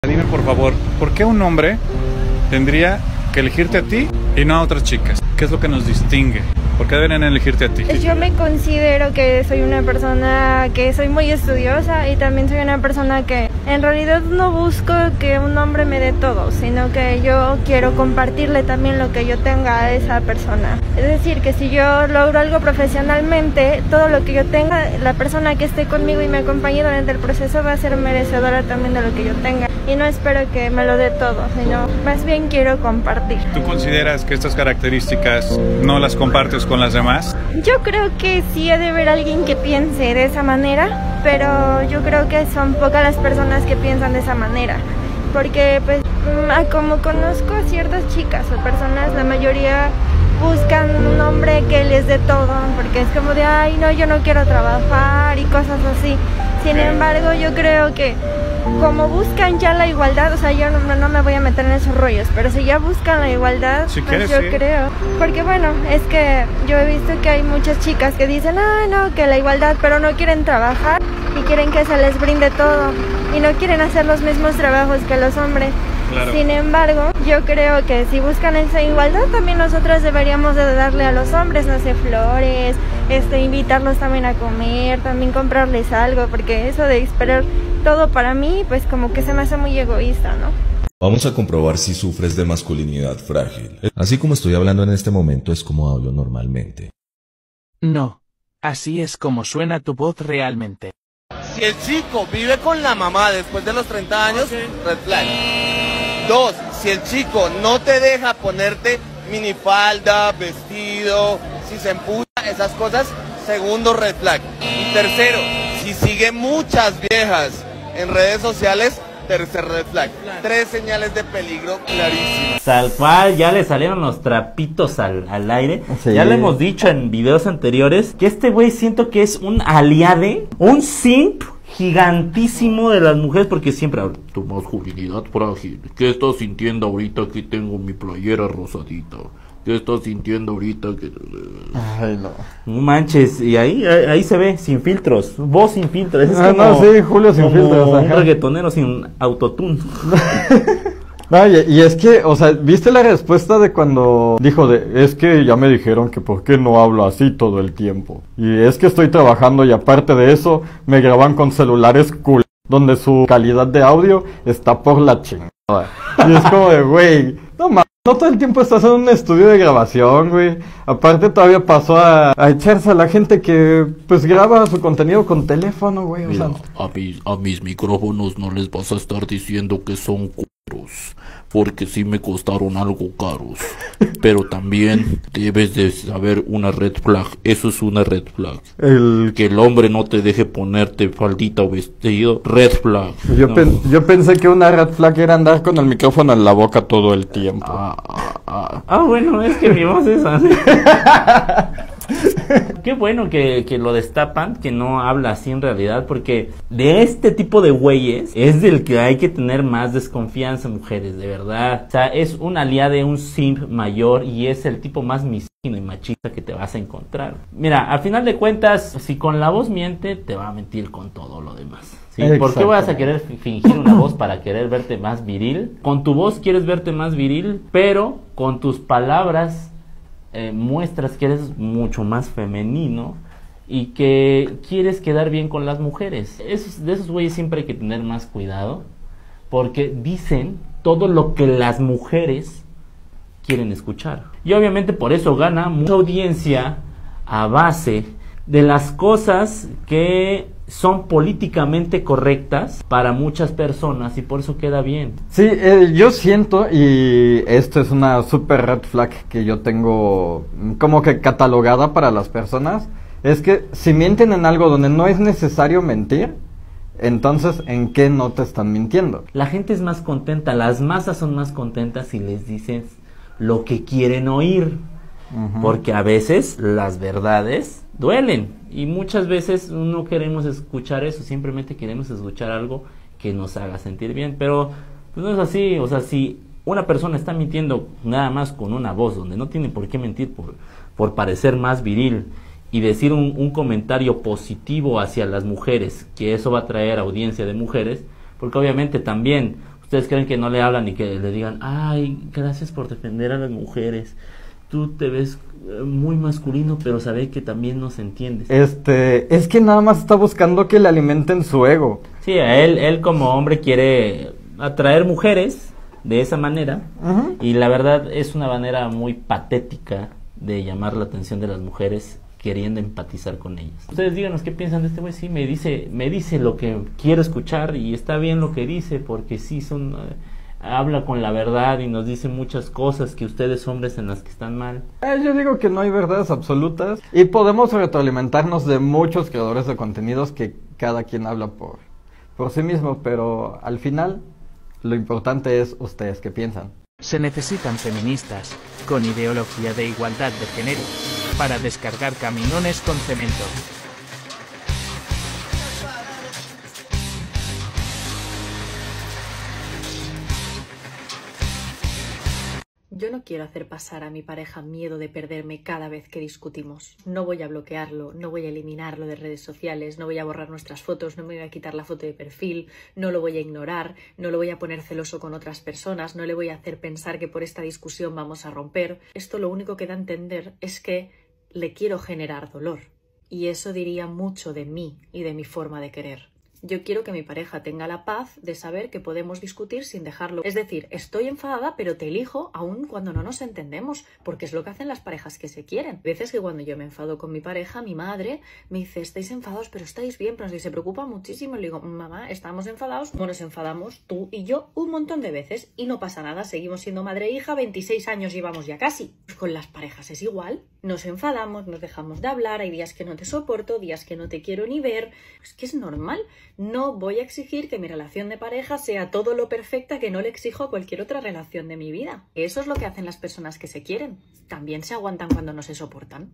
Dime por favor, ¿por qué un hombre tendría que elegirte a ti y no a otras chicas? ¿Qué es lo que nos distingue? ¿Por qué deben elegirte a ti? Yo me considero que soy una persona que soy muy estudiosa y también soy una persona que en realidad no busco que un hombre me dé todo, sino que yo quiero compartirle también lo que yo tenga a esa persona. Es decir, que si yo logro algo profesionalmente, todo lo que yo tenga, la persona que esté conmigo y me acompañe durante el proceso va a ser merecedora también de lo que yo tenga. Y no espero que me lo dé todo, sino más bien quiero compartir. ¿Tú consideras que estas características no las compartes con las demás? Yo creo que sí ha de haber alguien que piense de esa manera, pero yo creo que son pocas las personas que piensan de esa manera. Porque pues como conozco a ciertas chicas o personas, la mayoría buscan un hombre que les dé todo, porque es como de, ay no, yo no quiero trabajar y cosas así. Sin embargo, yo creo que como buscan ya la igualdad, o sea, yo no me voy a meter en esos rollos, pero si ya buscan la igualdad, si pues quieres, yo sí. creo. Porque bueno, es que yo he visto que hay muchas chicas que dicen, ah, no, que la igualdad, pero no quieren trabajar y quieren que se les brinde todo y no quieren hacer los mismos trabajos que los hombres. Claro. Sin embargo, yo creo que si buscan esa igualdad, también nosotras deberíamos de darle a los hombres, no sé, flores, invitarlos también a comer, también comprarles algo, porque eso de esperar todo para mí, pues como que se me hace muy egoísta, ¿no? Vamos a comprobar si sufres de masculinidad frágil. Así como estoy hablando en este momento es como hablo normalmente. No, así es como suena tu voz realmente. Si el chico vive con la mamá después de los 30 años, red flag. 2, si el chico no te deja ponerte minifalda, vestido, si se empuja, esas cosas, segundo red flag. Y tercero, si sigue muchas viejas en redes sociales, tercer red flag. 3 señales de peligro clarísimas. Tal cual, ya le salieron los trapitos al aire. Sí. Ya lo hemos dicho en videos anteriores, que este güey siento que es un aliade, un simp gigantísimo de las mujeres, porque siempre habla, tu masculinidad frágil. ¿Qué estás sintiendo ahorita que tengo mi playera rosadita? ¿Qué estás sintiendo ahorita que...? Ay, no. No manches, y ahí se ve, sin filtros, voz sin filtros. Es como, no, sí, Julio sin como filtros. un Ajá. reggaetonero sin autotune. No, y es que, o sea, ¿viste la respuesta de cuando dijo es que ya me dijeron que por qué no hablo así todo el tiempo? Y es que estoy trabajando y aparte de eso, me graban con celulares cool, donde su calidad de audio está por la chingada. Y es como de, güey, no mames, no todo el tiempo estás en un estudio de grabación, güey. Aparte todavía pasó a echarse a la gente que, pues, graba su contenido con teléfono, güey. O sea, A mis micrófonos no les vas a estar diciendo que son caros, porque sí me costaron algo caros. Pero también debes de saber una red flag. Eso es una red flag. Que el hombre no te deje ponerte faldita o vestido. Red flag. Yo pensé que una red flag era andar con el micrófono en la boca todo el tiempo. Bueno, es que mi voz es así. Qué bueno que lo destapan, que no habla así en realidad, porque de este tipo de güeyes es del que hay que tener más desconfianza, mujeres, de verdad. O sea, es un aliado de un simp mayor y es el tipo más misógino y machista que te vas a encontrar. Mira, al final de cuentas, si con la voz miente, te va a mentir con todo lo demás. ¿Sí? ¿Por qué vas a querer fingir una voz para querer verte más viril? Con tu voz quieres verte más viril, pero con tus palabras muestras que eres mucho más femenino y que quieres quedar bien con las mujeres. De esos güeyes siempre hay que tener más cuidado, porque dicen todo lo que las mujeres quieren escuchar. Y obviamente por eso gana mucha audiencia a base de las cosas que son políticamente correctas para muchas personas y por eso queda bien. Sí, yo siento, y esto es una super red flag que yo tengo como que catalogada para las personas, es que si mienten en algo donde no es necesario mentir, entonces ¿en qué no te están mintiendo? La gente es más contenta, las masas son más contentas si les dices lo que quieren oír, porque a veces las verdades duelen. Y muchas veces no queremos escuchar eso, simplemente queremos escuchar algo que nos haga sentir bien, pero pues no es así. O sea, si una persona está mintiendo nada más con una voz, donde no tiene por qué mentir por parecer más viril, y decir un comentario positivo hacia las mujeres, que eso va a traer audiencia de mujeres, porque obviamente también ¿Ustedes creen que no le hablan y que le digan, ay, gracias por defender a las mujeres? Tú te ves muy masculino, pero sabe que también nos entiendes. Es que nada más está buscando que le alimenten su ego. Sí, él como hombre quiere atraer mujeres de esa manera, y la verdad es una manera muy patética de llamar la atención de las mujeres, queriendo empatizar con ellas. Ustedes díganos qué piensan de este güey. Sí, me dice lo que quiero escuchar, y está bien lo que dice, porque sí habla con la verdad y nos dice muchas cosas que ustedes hombres en las que están mal. Yo digo que no hay verdades absolutas y podemos retroalimentarnos de muchos creadores de contenidos que cada quien habla por sí mismo, pero al final lo importante es ustedes qué piensan. Se necesitan feministas con ideología de igualdad de género para descargar camiones con cemento. Yo no quiero hacer pasar a mi pareja miedo de perderme cada vez que discutimos. No voy a bloquearlo, no voy a eliminarlo de redes sociales, no voy a borrar nuestras fotos, no me voy a quitar la foto de perfil, no lo voy a ignorar, no lo voy a poner celoso con otras personas, no le voy a hacer pensar que por esta discusión vamos a romper. Esto lo único que da a entender es que le quiero generar dolor. Y eso diría mucho de mí y de mi forma de querer. Yo quiero que mi pareja tenga la paz de saber que podemos discutir sin dejarlo. Es decir, estoy enfadada, pero te elijo aun cuando no nos entendemos, porque es lo que hacen las parejas que se quieren. Hay veces que cuando yo me enfado con mi pareja, mi madre me dice, estáis enfadados, pero estáis bien, pero se preocupa muchísimo. Le digo, mamá, estamos enfadados, bueno, nos enfadamos tú y yo un montón de veces y no pasa nada, seguimos siendo madre e hija, 26 años llevamos ya casi. Con las parejas es igual, nos enfadamos, nos dejamos de hablar, hay días que no te soporto, días que no te quiero ni ver, es que es normal. No voy a exigir que mi relación de pareja sea todo lo perfecta que no le exijo a cualquier otra relación de mi vida. Eso es lo que hacen las personas que se quieren. También se aguantan cuando no se soportan.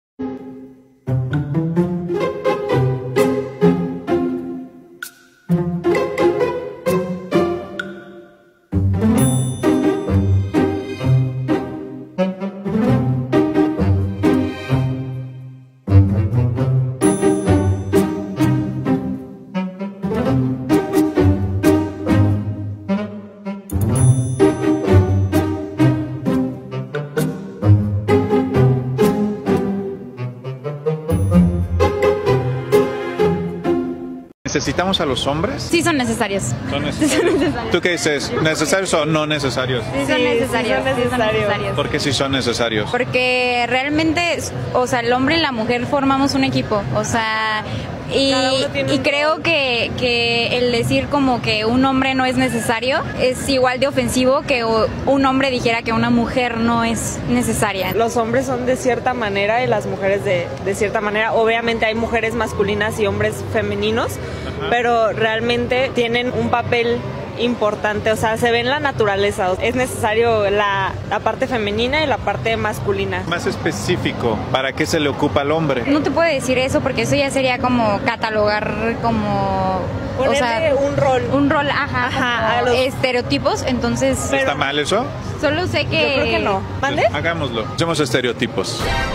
¿Necesitamos a los hombres? Sí, son necesarios. ¿Son necesarios? ¿Tú qué dices? ¿Necesarios o no necesarios? Sí, son necesarios. Sí son necesarios. ¿Por qué sí son necesarios? Porque realmente, o sea, el hombre y la mujer formamos un equipo, o sea, y creo que el decir como que un hombre no es necesario es igual de ofensivo que un hombre dijera que una mujer no es necesaria. Los hombres son de cierta manera y las mujeres de cierta manera. Obviamente hay mujeres masculinas y hombres femeninos, pero realmente tienen un papel importante, o sea, se ve en la naturaleza. Es necesario la parte femenina y la parte masculina. Más específico, ¿para qué se le ocupa al hombre? No te puedo decir eso porque eso ya sería como catalogar como... Ponerle, o sea, un rol. Ajá, a los estereotipos, entonces... ¿Está mal eso? Solo sé que... Yo creo que no. ¿Mande? Hagámoslo. Hacemos estereotipos.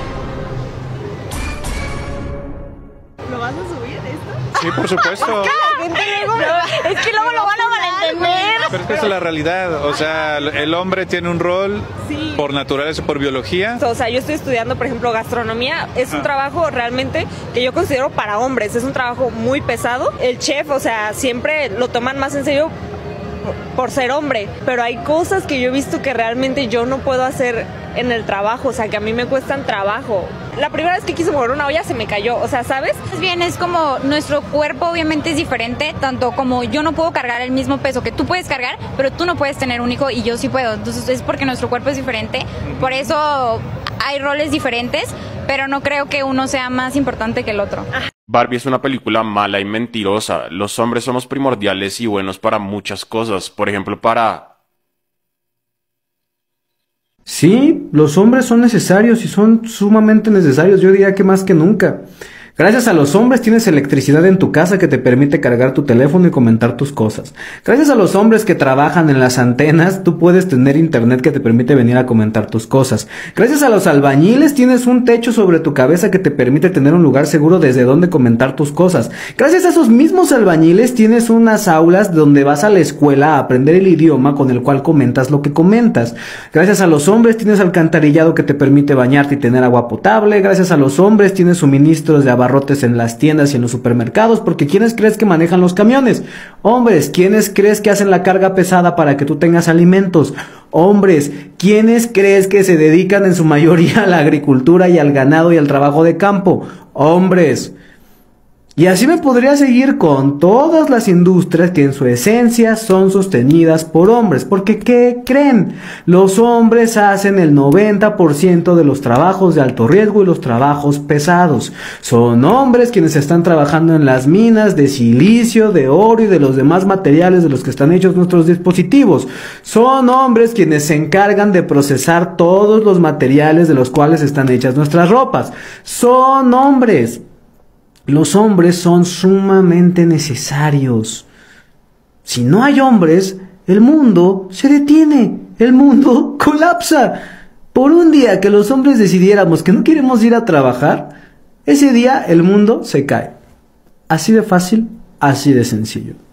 ¿Lo vas a subir esto? Sí, por supuesto. Es que luego lo van a malentender. Pero es que esa es la realidad, o sea, el hombre tiene un rol por naturaleza, por biología. O sea, yo estoy estudiando, por ejemplo, gastronomía. Es un trabajo realmente que yo considero para hombres. Es un trabajo muy pesado. El chef, o sea, siempre lo toman más en serio por ser hombre. Pero hay cosas que yo he visto que realmente yo no puedo hacer en el trabajo, o sea, que a mí me cuestan trabajo. La primera vez que quise mover una olla se me cayó, o sea, ¿sabes? Más bien es como nuestro cuerpo obviamente es diferente, tanto como yo no puedo cargar el mismo peso que tú puedes cargar, pero tú no puedes tener un hijo y yo sí puedo. Entonces es porque nuestro cuerpo es diferente, por eso hay roles diferentes, pero no creo que uno sea más importante que el otro. Barbie es una película mala y mentirosa. Los hombres somos primordiales y buenos para muchas cosas, por ejemplo, para... Sí, los hombres son necesarios y son sumamente necesarios, yo diría que más que nunca. Gracias a los hombres tienes electricidad en tu casa que te permite cargar tu teléfono y comentar tus cosas. Gracias a los hombres que trabajan en las antenas, tú puedes tener internet que te permite venir a comentar tus cosas. Gracias a los albañiles tienes un techo sobre tu cabeza que te permite tener un lugar seguro desde donde comentar tus cosas. Gracias a esos mismos albañiles tienes unas aulas donde vas a la escuela a aprender el idioma con el cual comentas lo que comentas. Gracias a los hombres tienes alcantarillado que te permite bañarte y tener agua potable. Gracias a los hombres tienes suministros de abarrotes en las tiendas y en los supermercados, porque ¿quiénes crees que manejan los camiones? Hombres. ¿Quiénes crees que hacen la carga pesada para que tú tengas alimentos? Hombres. ¿Quiénes crees que se dedican en su mayoría a la agricultura y al ganado y al trabajo de campo? Hombres. Y así me podría seguir con todas las industrias que en su esencia son sostenidas por hombres. Porque ¿qué creen? Los hombres hacen el 90% de los trabajos de alto riesgo y los trabajos pesados. Son hombres quienes están trabajando en las minas de silicio, de oro y de los demás materiales de los que están hechos nuestros dispositivos. Son hombres quienes se encargan de procesar todos los materiales de los cuales están hechas nuestras ropas. Son hombres. Los hombres son sumamente necesarios. Si no hay hombres, el mundo se detiene, el mundo colapsa. Por un día que los hombres decidiéramos que no queremos ir a trabajar, ese día el mundo se cae. Así de fácil, así de sencillo.